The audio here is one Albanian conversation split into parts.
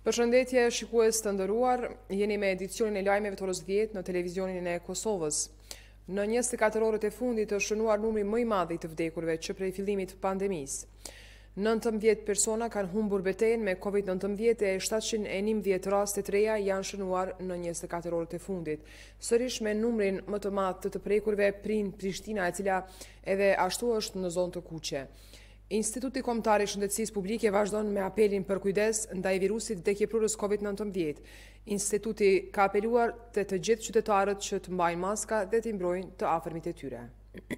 Përshëndetje shikues të nderuar, jeni me edicionin e lajmeve të orës 10 në televizionin e Kosovës. Në 24 orët e fundit është shënuar numri më i madh i të vdekurve që prej fillimit të pandemisë. 19 persona kanë humbur betejën me COVID-19 e 711 raste të reja janë shënuar në 24 orët e fundit. Sërish me numrin më të madh të prekurve prind Prishtina, e cila edhe ashtu është në zonë të kuqe. Instituti Kombëtar i Shëndetësisë Publike vazhdon me apelin për kujdes ndaj virusit vdekjeprurës COVID-19. Instituti ka apeluar të gjithë qytetarët që të mbajnë maska dhe të mbrojnë të afërmit e tyre.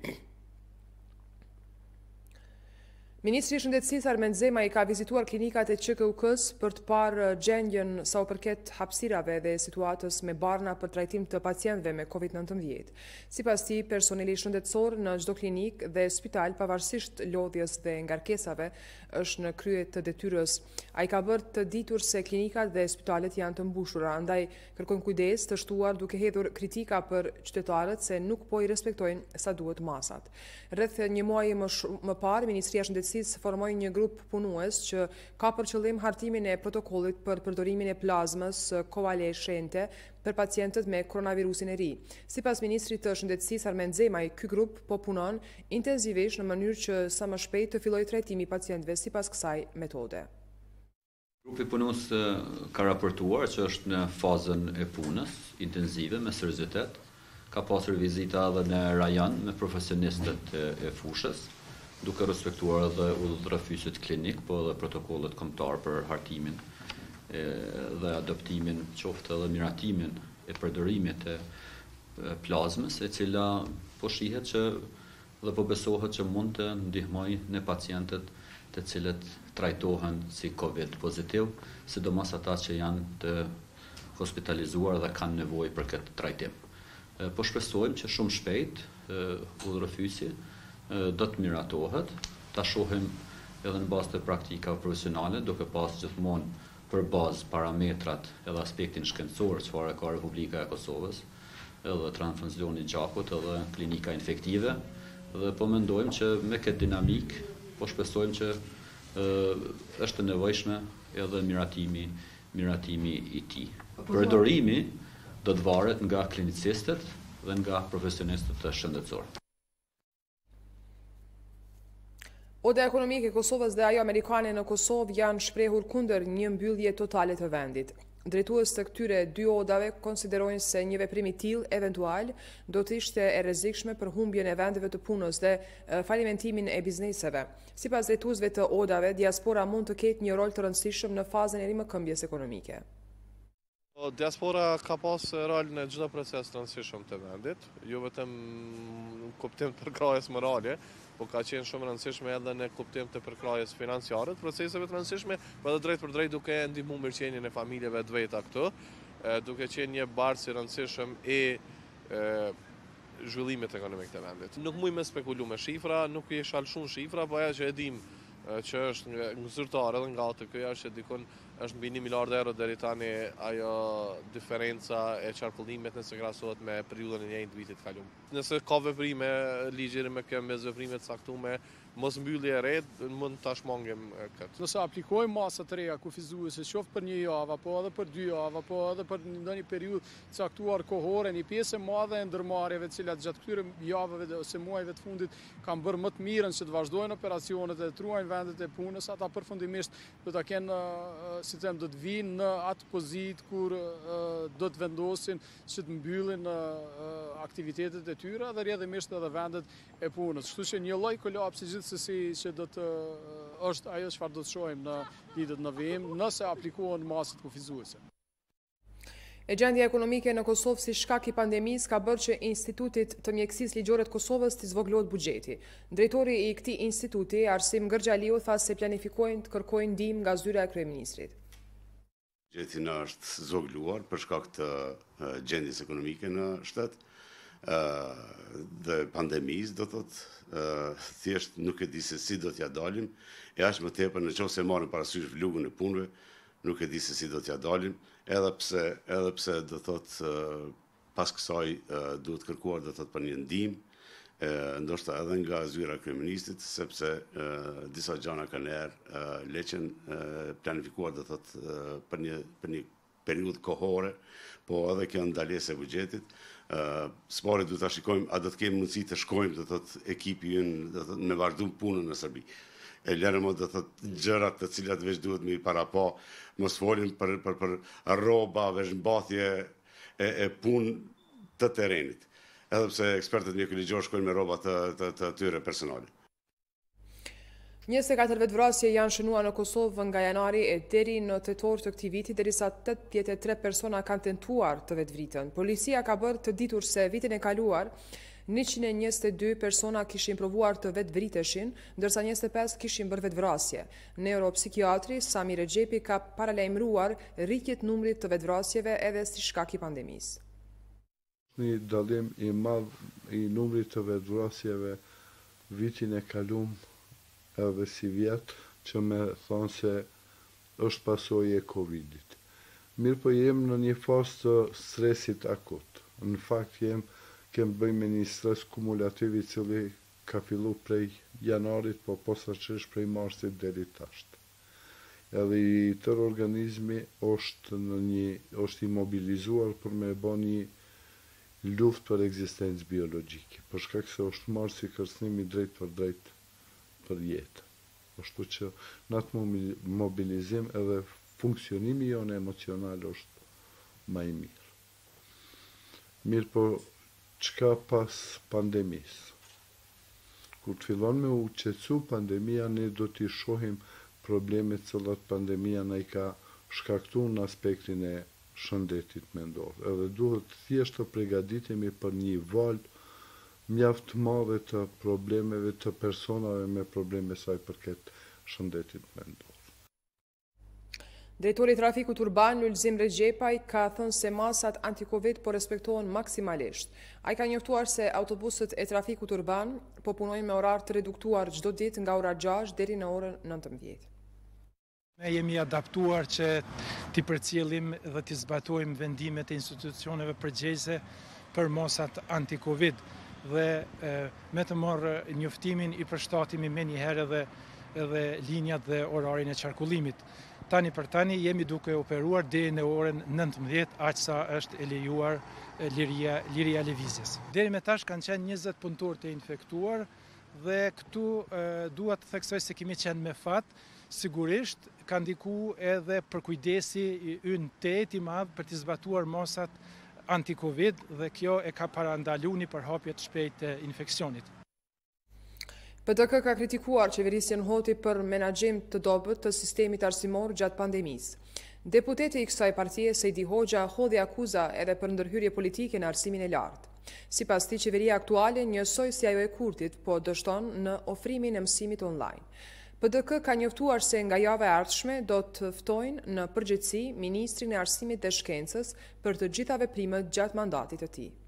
Ministri i Shëndetësisë Armend Zemaj ka vizituar klinikat e QKUK-s për të parë gjendjen sa u përket hapësirave dhe situatës me barna për trajtim të pacientëve me COVID-19. Sipas tij, personeli shëndetësor në çdo klinik dhe spital, pavarësisht lodhjes dhe ngarkesave, është në krye të detyrës. Ai ka bërë të ditur se klinikat dhe spitalet janë të mbushura, andaj kërkon kujdes të shtuar duke hedhur kritika për qytetarët se nuk po i respektojnë sa duhet masat. Rreth një muaji më parë, Ministria e Shëndetësisë formoi një grup punues që ka për qëllim hartimin e protokollit për përdorimin e plazmës kovaleshente për pacientët me koronavirusin e ri. Sipas Ministrit të Shëndetësisë Armend Zemaj, ky grup po punon intensivisht në mënyrë që sa më shpejt të fillojë trajtimi i pacientëve sipas kësaj metode. Grupi punës ka raportuar që është në fazën e punës intensive me seriozitet. Ka pasur vizita edhe në rajon me profesionistët e fushës, duke respektuar edhe udhëheqësit klinik, po edhe protokollet kombëtar për hartimin dhe adoptimin, qoftë edhe miratimin e përdorimit të plazmës, e cila po shihet që dhe po besohet që mund të ndihmojë në pacientët të cilët trajtohen si COVID pozitiv, sidomos ata që janë të hospitalizuar dhe kanë nevojë për këtë trajtim. Po shpresojmë që shumë shpejt udhëheqësi do të miratohet, ta shohim edhe në bazë të praktikave profesionale, duke pas gjithmonë për bazë parametrat edhe aspektin shkencor çfarë ka Republika e Kosovës, edhe transfuzioni i gjakut, edhe klinika infektive, dhe po mendojmë që me këtë dinamik, po shpresojmë që është e nevojshme edhe miratimi i tij. Përdorimi do të varet nga klinicistët dhe nga profesionistët e shëndetësor. Oda ekonomike e Kosovës dhe ajo amerikane në Kosovë janë shprehur kundër një mbyllje totale të vendit. Drejtues të këtyre dy odave konsiderojnë se një veprim i tillë eventual do të ishte e rrezikshme për humbjen e vendeve të punës dhe falimentimin e bizneseve. Sipas drejtuesve të odave, diaspora mund të ketë një rol të rëndësishëm në fazën e rimëkëmbjes ekonomike. Diaspora ka pas rol në çdo proces të rëndësishëm të vendit, jo vetëm në kuptim të përkrahjes morale, po ka qenë shumë rëndësishme edhe në kuptim të përkrahjes financiare, proceseve të rëndësishme, po edhe drejt për drejt duke ndihmuar mirëqenien e familjeve të veta këtu, duke qenë një barc i rëndësishëm i zhvillimit ekonomik të vendit. Nuk mund me spekulu me shifra, nuk i shalshun shifra, po ajo që e dim që është nga zyrtare dhe nga ATK është që dikon është mbi 1 miliard euro deri tani ajo diferenca e qarkullimit nëse krahasohet me periudhën e njëjtë vitit kaluar. Nëse ka veprime ligjëri me këmbë veprime të caktuara, mos mbyllje e re, mund ta shmangim këtë. Nëse aplikojmë masa të reja kufizuese, qoftë për 1 javë, apo edhe për 2 javë, apo edhe për ndonjë periudhë caktuar kohore, një pjesë e madhe e ndërmarrjeve të cilat gjatë këtyre javëve ose muajve të fundit kanë bërë më të mirën që të vazhdojnë operacionet dhe të ruajnë vendet e punës, ata përfundimisht do ta kenë do të vinë në atë pozitë kur do të vendosin që të mbyllin aktivitetet e tyre dhe rrjedhimisht edhe vendet e punës. Kështu që një lloj kolapsi gjithsesi që do të është ajo çfarë do të shohim në ditët në vijim nëse aplikohen masat kufizuese. E gjendja ekonomike në Kosovë si shkak i pandemisë ka bërë që Institutit të Mjekësisë Ligjore të Kosovës të zvogëlohet buxheti. Drejtori i këtij instituti, Arsim Gërxhaliu, tha se planifikojnë të kërkojnë ndihmë nga zyra e kryeministrit. Buxheti është zvogëluar për shkak të gjendjes ekonomike në shtet dhe pandemisë, do thotë thjesht nuk e di se si do t'ja dalim, e aq më tepër nëse marrim parasysh vlugën e punëve, nuk e di se si do t'ja dalim, edhe pse do thotë pas kësaj duhet kërkuar do thotë për një ndihmë ndoshta edhe nga zyra e kryeministit, sepse disa gjana kanë leqen planifikuar do thotë për një periudhë kohore, po edhe kjo ndalesë e buxhetit. Spore duhet ta shikojmë, a do të kemi mundësi të shkojmë do thotë ekipi ynë do thotë me vazhdim punën në Serbi. E lërë më do thotë gjërat të cilat veç duhet me para pa, mos folim për rroba, veç mbathje e punë të terrenit. Edhe pse ekspertët mjekëligjor shkojnë me rroba të tyre personale. 24 vetvrasje janë shënuar në Kosovë nga janari e deri në tetor të këtij viti, derisa 83 persona kanë tentuar të vetvritën. Policia ka bërë të ditur se vitin e kaluar 122 persona kishin provuar të vetvriteshin, ndërsa 25 kishin bërë vetvrasje. Neuropsikiatri Sami Rexhepi ka paralajmëruar rritjet numrit të vetvrasjeve edhe si shkak i pandemisë. Një dallim i madh i numrit të vetvrasjeve vitin e kalum edhe si vjet, që me thonë se është pasojë e Covidit. Mirë po jem në një fazë të stresit akut. Në fakt kem bëjmë me një stres kumulativ i cili ka fillu prej janarit, po posaçërisht prej marsit deri tash. Edhe i tërë organizmi është i mobilizuar për me bë një luftë për ekzistencë biologjike, për shkak se është marrë si kërcënim i drejt për jetë. Ashtu që në atë mobilizim edhe funksionimi jonë emocional është më i mirë. Mirë po, çka pas pandemisë? Kur të fillon me u qetësu pandemia, ne do t'i shohim problemet cilat pandemia na i ka shkaktuar në aspektin e shëndetit mendor. Edhe duhet thjesht të përgatitemi për një valë mjaft madhe të problemeve të personave me probleme saj përket shëndetit mendor. Drejtori i trafikut urban Lulzim Rexhepaj ka thënë se masat anti-Covid po respektohen maksimalisht. Ai ka njoftuar se autobusët e trafikut urban po punojnë me orar të reduktuar çdo ditë nga ora 6 deri në orën 19. Ne jemi adaptuar që t'i përcjellim dhe t'i zbatojmë vendimet e institucioneve përgjegjëse për masat anti-Covid dhe me të marrë njoftimin i përshtatemi me njëherë edhe linjat dhe orarin e qarkullimit. Tani për tani jemi duke operuar deri në orën 19, aq sa është e lejuar liria lëvizjes. Deri me tash kanë qenë 20 punëtorë të infektuar dhe këtu dua të theksoj se kemi qenë me fat. Sigurisht ka ndiku edhe për kujdesi ynë i madh për të zbatuar masat anti-Covid dhe kjo e ka parandaluar një përhapje të shpejtë të infeksionit. PDK ka kritikuar qeverisjen Hoti për menaxhim të dobët të sistemit arsimor gjatë pandemisë. Deputeti i kësaj partie, Sejdi Hoxha, hodhi akuza edhe për ndërhyrje politike në arsimin e lartë. Sipas tij, qeveria aktuale njësoj si ajo e Kurtit, po dështon në ofrimin e mësimit online. PDK ka njoftuar se nga java e ardhshme do të ftojnë në përgjithësi Ministrin e Arsimit dhe Shkencës për të gjitha veprimet gjatë mandatit të tij.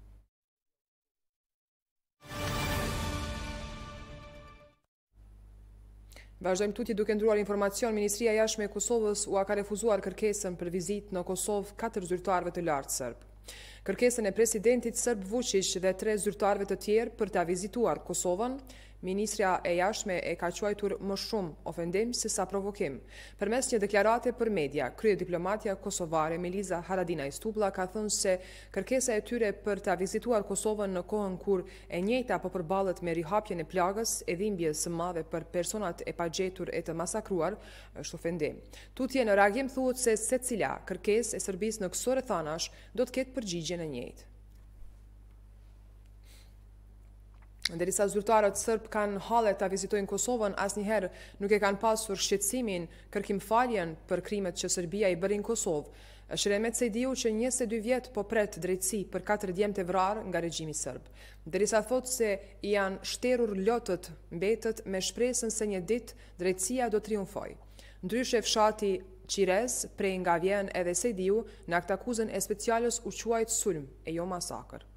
Vazhdojmë tutje duke ndruar informacion. Ministria e Jashtme e Kosovës u ka refuzuar kërkesën për vizitë në Kosovë 4 zyrtarëve të lartë serb. Kërkesën e presidentit serb Vučić dhe 3 zyrtarëve të tjerë për ta vizituar Kosovën, Ministria e Jashtme e ka quajtur më shumë ofendim se sa provokim. Përmes një deklarate për media, kryediplomatja kosovare Meliza Haradinaj Stuplla ka thënë se kërkesa e tyre për ta vizituar Kosovën në kohën kur e njëjta po përballet me rihapjen e plagës e dhimbjes së madhe për personat e pagjetur e të masakruar, është ofendim. Tutje në reagim thuhet se secila kërkesë e Serbisë në këso rrethanash do të ketë përgjigjen e njëjtë. Ndërsa zyrtarët serb kanë halle ta vizitojnë Kosovën, asnjëherë nuk e kanë pasur shqetësimin kërkimfaljen për krimet që Serbia i bëri në Kosovë. Është Remet Sejdiu që 22 vjet po pret drejtësi për 4 djemtë vrarë nga regjimi serb. Ndërsa thotë se janë shterur lotët, mbetet me shpresën se një ditë drejtësia do triumfojë. Ndryshe fshati Qirez, prej nga vjen edhe Sejdiu, në këtë akuzën e specialës u quajt sulm e jo masakër.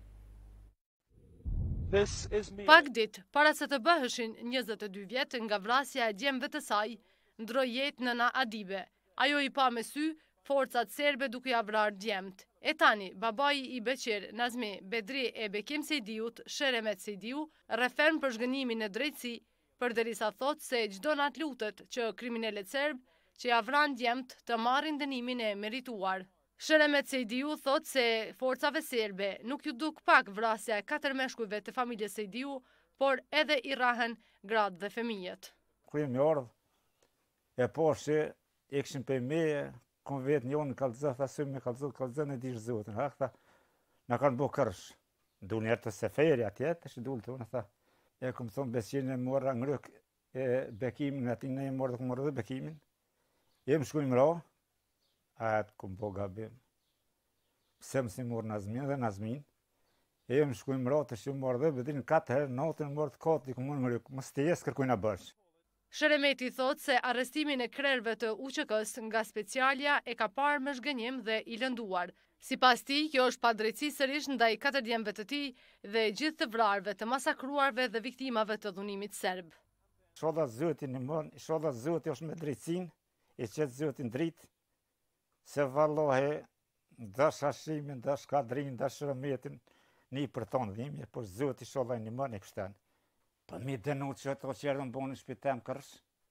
Pak ditë para se të bëheshin 22 vjet nga vrasja e djemve të saj, ndroi jetë nëna Adibe. Ajo i pa me sy forcat serbe duke ja vrarë djemt. E tani, babai i Beqer, Nazmi, Bedri e Bekim Sejdiut, Sheremet Sejdiu, referm për zhgënimin në drejtësi, përderisa thot se çdo nat lutet që kriminalet serb që ja vran djemt të marrin dënimin e merituar. Sheremet Sejdiu thot se forcave serbe nuk ju duk pak vrasja e 4 meshkujve të familjes Sejdiu, por edhe i rahen gratë dhe fëmijët. Kujmë një ordhë, e po që e këshim për meje, kom vetë një unë kalëzë, thasëm me kalëzë në dishë zotën. Tha, në kanë bo kërsh. Du njerë të seferi atjetë, që dulë të unë, tha. E kom thonë besqinë e morra ngrëk e bekimin, ati në e morë dhe kom morë dhe bekimin. E më shkujmë ra, a e të kom bo gabim. Pse më si morë Nazmin dhe Nazmin. E më shkujmë ra të shumë morë dhe bedin 4 herë, natën morë të katë, i kom më ngrëk, më stejes kërkujnë a bërsh. Sheremeti thot se arrestimin e krerëve të UÇK-s nga specialja e ka parë me zhgënjim dhe i lënduar. Sipas tij, kjo është padrejtësi sërish ndaj 4 djemve të tij dhe gjithë të vrarëve, të masakruarve dhe viktimave të dhunimit serb. Shodha Zoti në mën, shodha Zoti është me drejtësinë, e qetë Zotin dritë, se vallohe dash hashimin, dash kadrin, dash Sheremetin, një për tonë dhimje, por Zoti shodha në mën e kështenë. Pa mi dënu që ato që erdhën bonë në shpitem kërsh.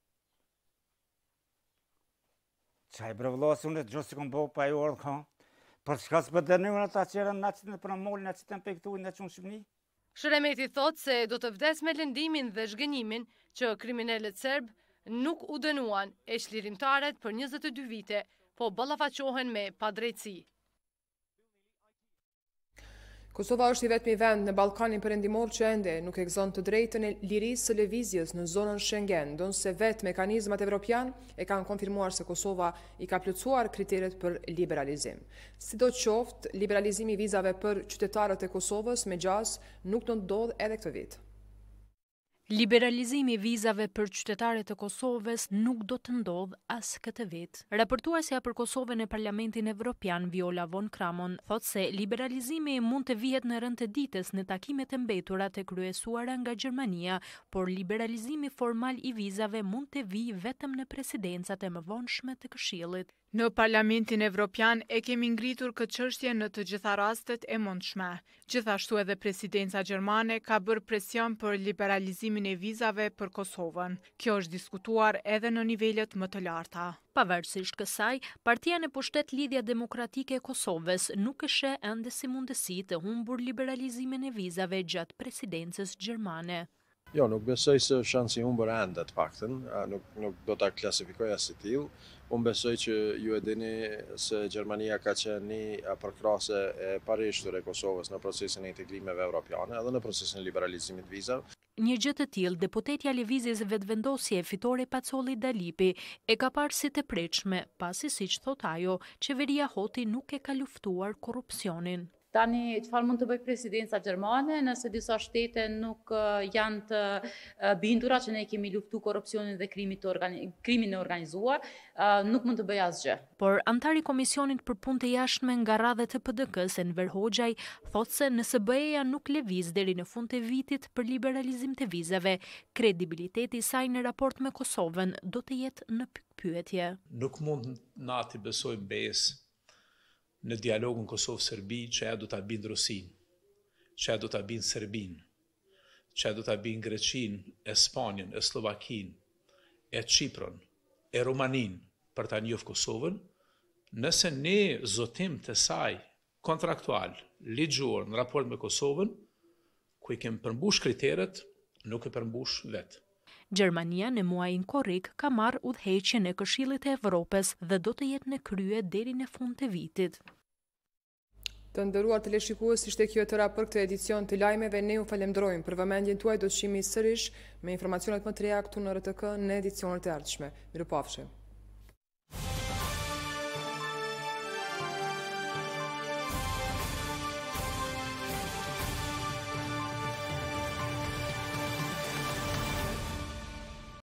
Qaj brevlasë unë e gjusë që kom bo pa i ordhë ka. Për shka së për dënu në ata që erdhën në qitë në pramolin, në qitë në pektuin, në qunë Shqipni. Sheremeti thot se do të vdes me lëndimin dhe zhgënjimin që kriminalet serb nuk u dënuan e çlirimtarët për 22 vite, po ballafaqohen me padrejtësi. Kosova është i vetmi vend në Ballkanin Perëndimor që ende nuk e gëzon të drejtën e lirisë së lëvizjes në zonën Schengen, ndonse vetë mekanizmat evropian e kanë konfirmuar se Kosova i ka plotësuar kriteret për liberalizim. Sidoqoftë, liberalizimi i vizave për qytetarët e Kosovës me gjaz nuk do të ndodhë edhe këtë vit. Liberalizimi i vizave për qytetarët e Kosovës nuk do të ndodhë as këtë vit. Raportuesja për Kosovën e Parlamentin Evropian, Viola von Kramon, thot se liberalizimi mund të vihet në rënd të ditës në takimet e mbetura të kryesuara nga Gjermania, por liberalizimi formal i vizave mund të vijë vetëm në presidencat e mëvonshme të Këshillit. Në Parlamentin Evropian e kemi ngritur këtë çështje në të gjitha rastet e mundshme. Gjithashtu edhe presidenca gjermane ka bërë presion për liberalizimin e vizave për Kosovën. Kjo është diskutuar edhe në nivelet më të larta. Pavarësisht kësaj, partia në pushtet Lidhja Demokratike e Kosovës nuk e sheh ende si mundësi të humbur liberalizimin e vizave gjatë presidencës gjermane. Jo, nuk besoj se shansi i humbur ende të paktën, nuk do ta klasifikoj as si tillë. Unë besoj që ju e dini se Gjermania ka qenë një përkrahase e parishtur e Kosovës në procesin e integrimeve evropiane edhe në procesin e liberalizimit vizave. Një gjë të tillë, deputetja lëvizjes vetëvendosje fitore Pacolli Dalipi e ka parë si të pritshme, pasi siç thot ajo, qeveria Hoti nuk e ka luftuar korrupsionin. Tani, çfarë mund të bëjë presidenca gjermane nëse disa shtete nuk janë të bindura që ne kemi luftu korrupsionin dhe krimin e organizuar, nuk mund të bëjë asgjë. Por antari Komisionit për Punë të Jashtme nga radhet të PD-s, Enver Hoxhaj, thotë se nëse BE-ja nuk lëviz deri në fund të vitit për liberalizim të vizave, kredibiliteti i saj në raport me Kosovën do të jetë në pyetje. Nuk mund na të besojmë BE-s në dialogun Kosovë-Serbi që e do të bind Rusin, që e do të bind Serbin, që e do të bind Greqin, e Spanjen, e Slovakin, e Qipron, e Rumanin për të njohur Kosovën, nëse ne zotim të saj kontraktual, ligjor në raport me Kosovën, ku i kemi përmbush kriteret, nuk e përmbush vetë. Gjermania në muajin korrik ka marrë udhëheqjen e Këshillit të Evropës dhe do të jetë në krye deri në fund të vitit. Të nderuar teleshikues, ishte kjo e tëra për këtë edicion të lajmeve. Ne ju falenderojmë për vëmendjen tuaj. Do të shihemi sërish me informacionet më të reja këtu në Rtk në edicionet e ardhshme. Mirupafshim.